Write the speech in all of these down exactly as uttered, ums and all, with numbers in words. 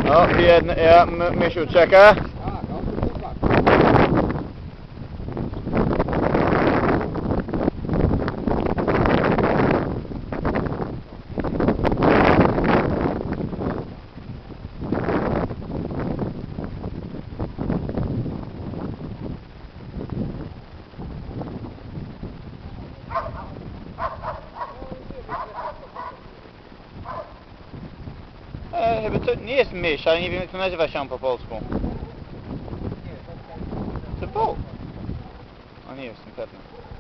O, biedny, ja, Misiu czeka. E, chyba to nie jest mysz, ale nie wiem jak to nazywa się po polsku. To był. A nie jestem pewny.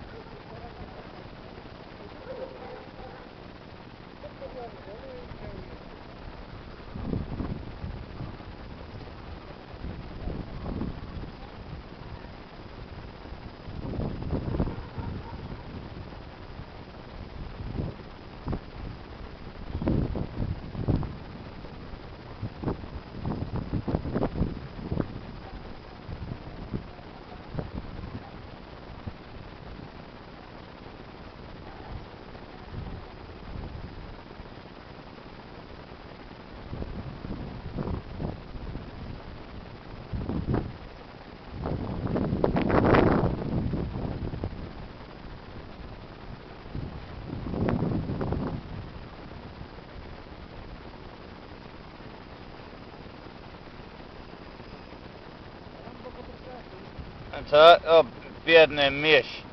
Co? O, biedny mysz.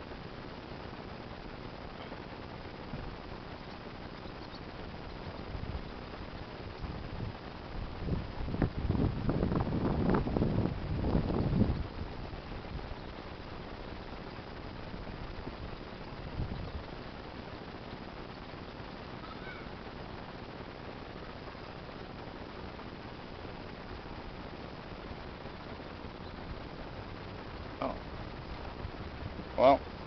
Oh. Well.